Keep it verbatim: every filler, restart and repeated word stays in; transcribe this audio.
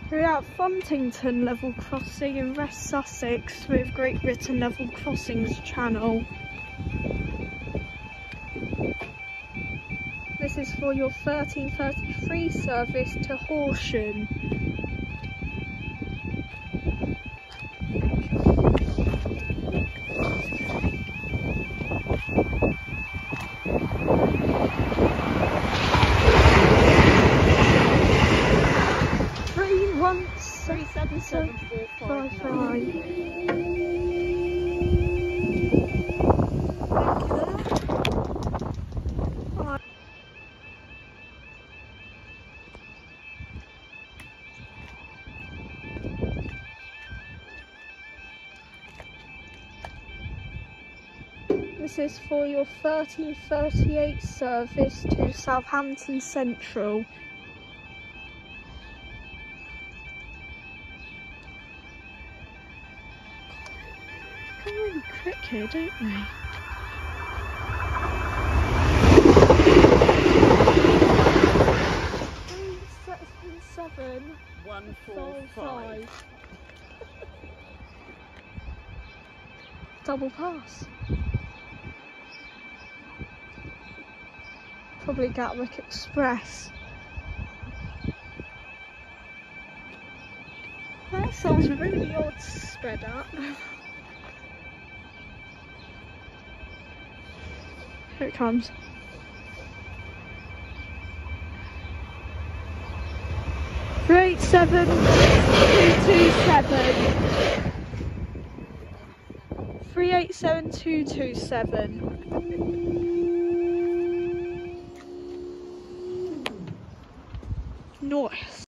We're at Funtington level crossing in West Sussex with Great Britain Level Crossings channel. This is for your thirteen thirty-three service to Horsham. Three seven seven four five nine. This is for your thirteen thirty-eight service to Southampton Central. Come really quick here, don't they? Three seven seven One four five. Double pass. Probably Gatwick Express. That sounds really odd spread up. Here it comes. three eight seven two two seven. three eight seven two two seven. Nice.